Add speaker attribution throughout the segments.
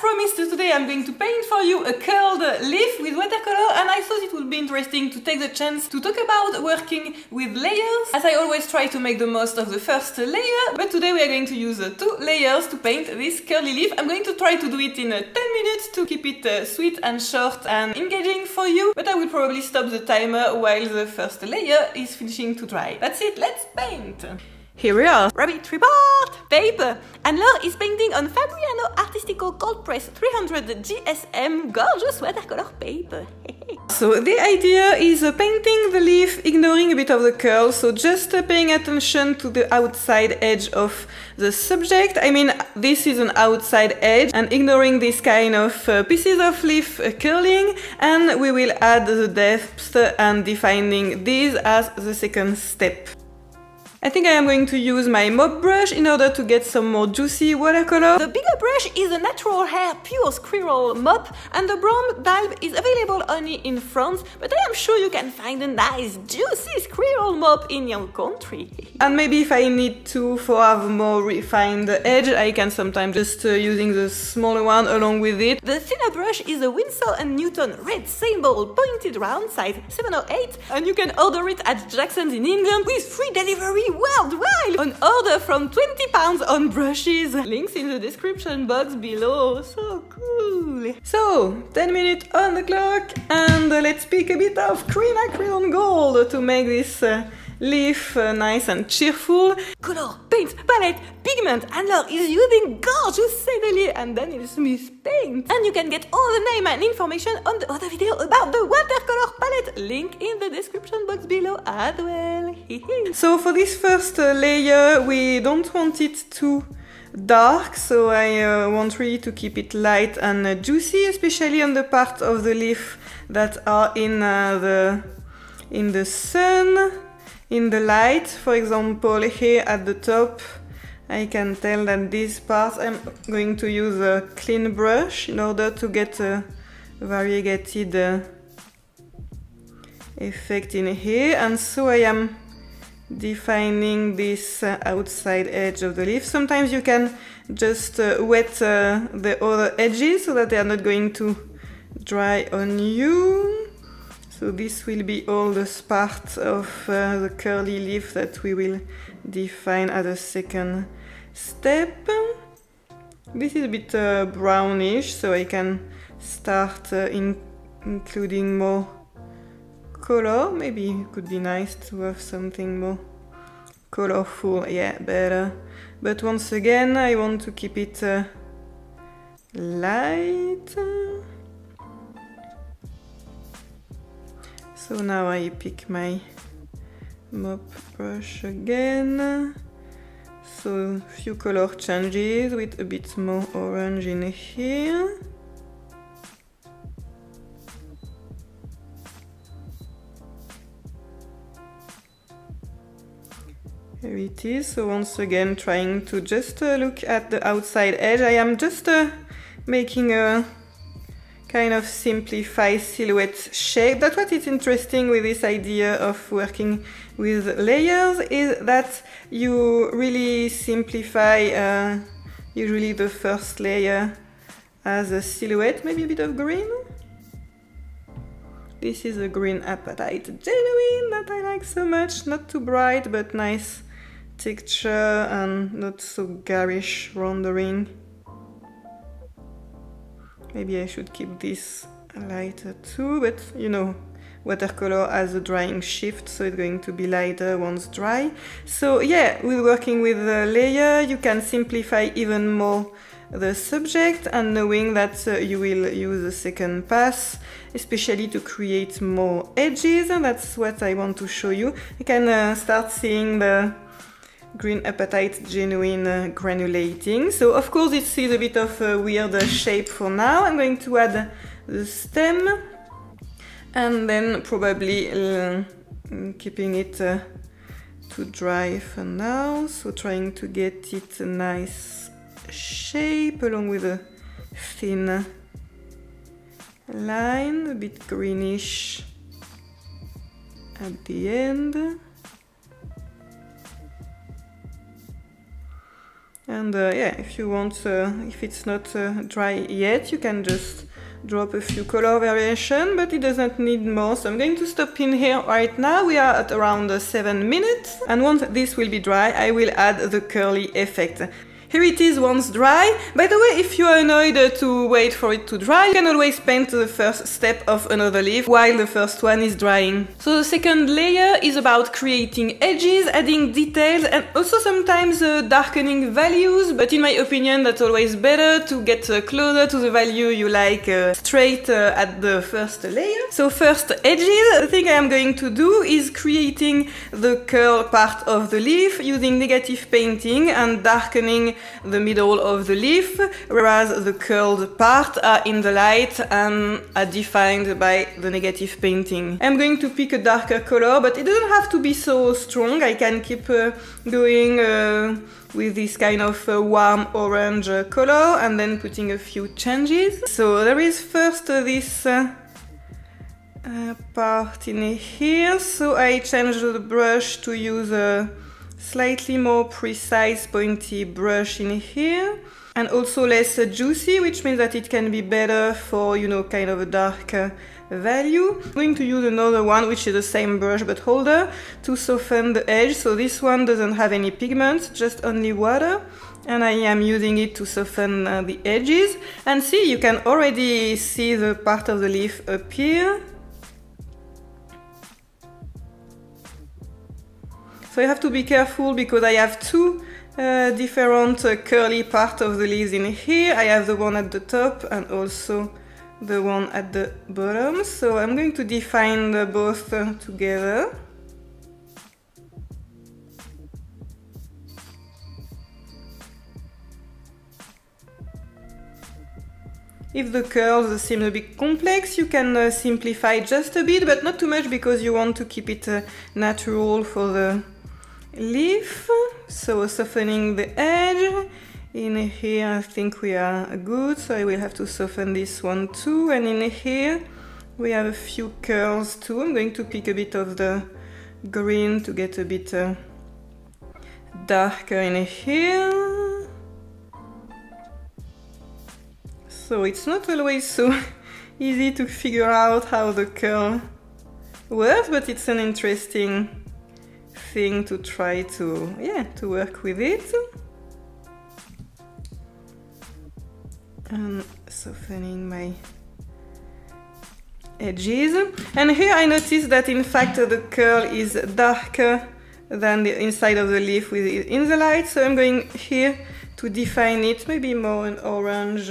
Speaker 1: promised, today I'm going to paint for you a curled leaf with watercolor, and I thought it would be interesting to take the chance to talk about working with layers, as I always try to make the most of the first layer, but today we are going to use 2 layers to paint this curly leaf. I'm going to try to do it in 10 minutes to keep it sweet and short and engaging for you, but I will probably stop the timer while the first layer is finishing to dry. That's it, let's paint! Here we are. Rabbit report! Paper! Anne-Laure is painting on Fabriano Artistico Cold Press 300 GSM gorgeous watercolor paper. So the idea is painting the leaf, ignoring a bit of the curl, so just paying attention to the outside edge of the subject. I mean, this is an outside edge, and ignoring this kind of pieces of leaf curling, and we will add the depth and defining these as the second step. I think I am going to use my mop brush in order to get some more juicy watercolor. The bigger brush is a natural hair pure squirrel mop, and the brown bulb is available only in France, but I am sure you can find a nice juicy squirrel mop in your country. And maybe if I need to for have more refined edge, I can sometimes just using the smaller one along with it. The thinner brush is a Winsor & Newton red sable pointed round size 708, and you can order it at Jackson's in England with free delivery worldwide on order from £20 on brushes. Links in the description box below. So cool. So 10 minutes on the clock, and let's pick a bit of green acrylic gold to make this leaf nice and cheerful. Color, paint, palette, pigment. Anne-Laure is using gorgeous Sennelier and Daniel Smith paint. And you can get all the name and information on the other video about the watercolor palette. Link in the description box below as well. So for this first layer, we don't want it too dark, so I want really to keep it light and juicy, especially on the part of the leaf that are in the sun. In the light, for example, here at the top, I can tell that this part I'm going to use a clean brush in order to get a variegated effect in here, and so I am defining this outside edge of the leaf. Sometimes you can just wet the other edges so that they are not going to dry on you. So this will be all the part of the curly leaf that we will define as a second step. This is a bit brownish, so I can start including more color. Maybe it could be nice to have something more colorful, yeah, better. But once again, I want to keep it light. So now I pick my mop brush again. So a few color changes with a bit more orange in here. Here it is. So once again trying to just look at the outside edge. I am just making a kind of simplify silhouette shape. That's what is interesting with this idea of working with layers, is that you really simplify usually the first layer as a silhouette, maybe a bit of green. This is a green apatite genuine that I like so much, not too bright but nice texture and not so garish rendering. Maybe I should keep this lighter too, but you know, watercolor has a drying shift, so it's going to be lighter once dry. So yeah, with working with the layer, you can simplify even more the subject, and knowing that you will use a second pass, especially to create more edges, and that's what I want to show you. You can start seeing the green apatite genuine granulating. So of course this is a bit of a weird shape for now. I'm going to add the stem, and then probably keeping it to dry for now. So trying to get it a nice shape along with a thin line, a bit greenish at the end. And yeah, if you want, if it's not dry yet, you can just drop a few color variation, but it doesn't need more. So I'm going to stop in here right now. We are at around 7 minutes. And once this will be dry, I will add the curly effect. Here it is once dry. By the way, if you are annoyed to wait for it to dry, you can always paint the first step of another leaf while the first one is drying. So the second layer is about creating edges, adding details, and also sometimes darkening values, but in my opinion that's always better to get closer to the value you like straight at the first layer. So first edges, the thing I am going to do is creating the curl part of the leaf using negative painting and darkening the middle of the leaf, whereas the curled part are in the light and are defined by the negative painting. I'm going to pick a darker color, but it doesn't have to be so strong. I can keep going with this kind of warm orange color and then putting a few changes. So there is first this part in here, so I changed the brush to use a slightly more precise pointy brush in here, and also less juicy, which means that it can be better for, you know, kind of a dark value. I'm going to use another one, which is the same brush but holder, to soften the edge. So this one doesn't have any pigment, just only water, and I am using it to soften the edges. And see, you can already see the part of the leaf appear. So you have to be careful because I have two different curly parts of the leaves in here. I have the one at the top and also the one at the bottom. So I'm going to define both together. If the curls seem a bit complex, you can simplify just a bit, but not too much because you want to keep it natural for the leaf. So softening the edge. In here I think we are good, so I will have to soften this one too. And in here we have a few curls too. I'm going to pick a bit of the green to get a bit darker in here. So it's not always so easy to figure out how the curl works, but it's an interesting thing to try to, yeah, to work with it. And softening my edges. And here I noticed that in fact the curl is darker than the inside of the leaf in the light, so I'm going here to define it, maybe more an orange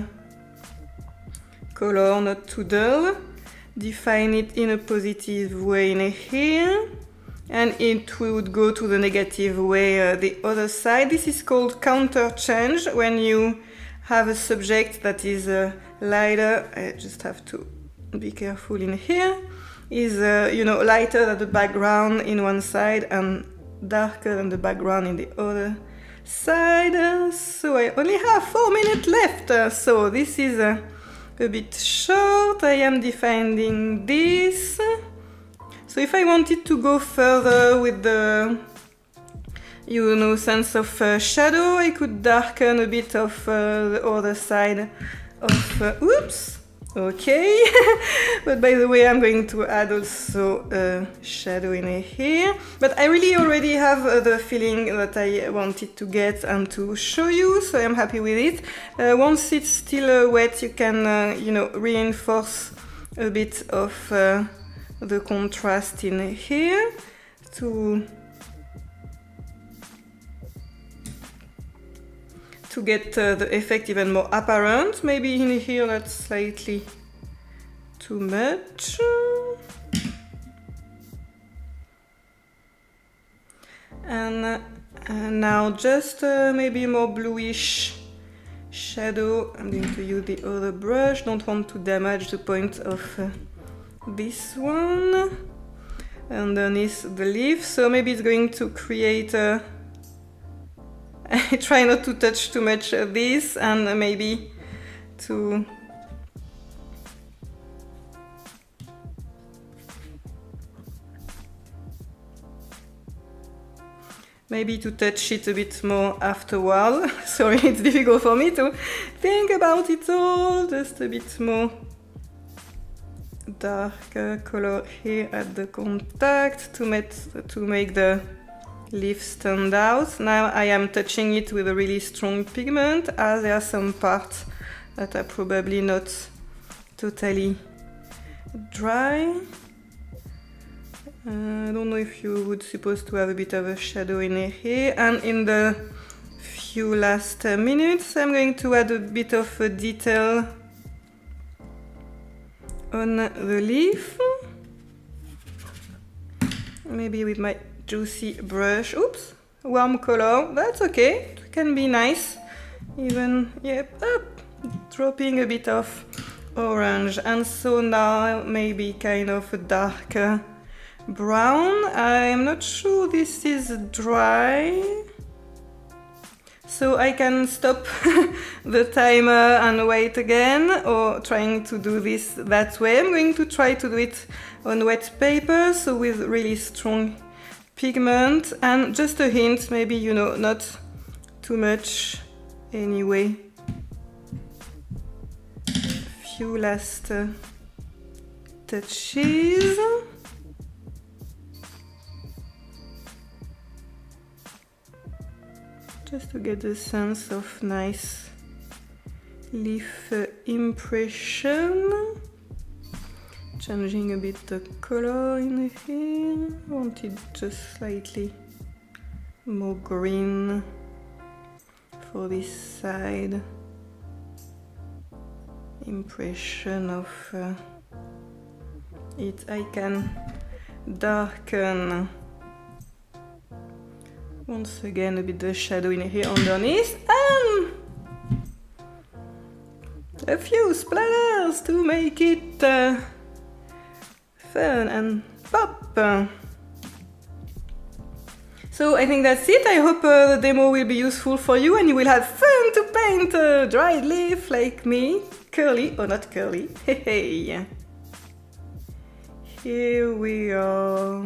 Speaker 1: color, not too dull. Define it in a positive way in here, and it would go to the negative way the other side. This is called counter change. When you have a subject that is lighter, I just have to be careful in here, is you know, lighter than the background in one side and darker than the background in the other side. So I only have 4 minutes left, so this is a bit short. I am defining this. So if I wanted to go further with the, you know, sense of shadow, I could darken a bit of the other side of, oops, okay. But by the way, I'm going to add also a shadow in here. But I really already have the feeling that I wanted to get and to show you, so I'm happy with it. Once it's still wet, you can, you know, reinforce a bit of the contrast in here to get the effect even more apparent. Maybe in here that's slightly too much. And now just maybe more bluish shadow. I'm going to use the other brush. Don't want to damage the point of this one underneath the leaf. So maybe it's going to create a I try not to touch too much of this, and maybe to maybe to touch it a bit more afterward. Sorry, it's difficult for me to think about it all. Just a bit more darker color here at the contact to make the leaf stand out. Now I am touching it with a really strong pigment, as there are some parts that are probably not totally dry. I don't know if you would supposed to have a bit of a shadow in here. And in the few last minutes I'm going to add a bit of a detail on the leaf. Maybe with my juicy brush. Oops, warm color, that's okay, it can be nice. Even, yep, up, dropping a bit of orange. And so now maybe kind of a darker brown. I'm not sure this is dry, so I can stop the timer and wait again, or trying to do this that way. I'm going to try to do it on wet paper, so with really strong pigment, and just a hint, maybe, you know, not too much anyway. A few last touches. Just to get the sense of nice leaf impression. Changing a bit the color in here. I want it just slightly more green for this side. Impression of it. I can darken once again a bit the shadow in here underneath, and a few splatters to make it fun and pop. So I think that's it. I hope the demo will be useful for you and you will have fun to paint a dried leaf like me. Curly or not curly. Hey, here we are.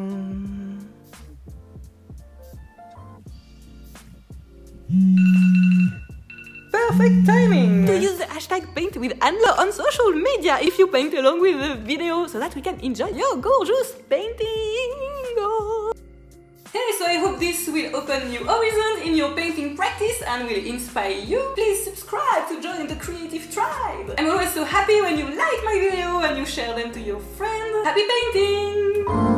Speaker 1: Perfect timing! To use the hashtag #PaintWithAnne on social media if you paint along with the video, so that we can enjoy your gorgeous painting! Oh. Hey, so I hope this will open new horizons in your painting practice and will inspire you. Please subscribe to join the creative tribe! I'm always so happy when you like my video and you share them to your friends. Happy painting!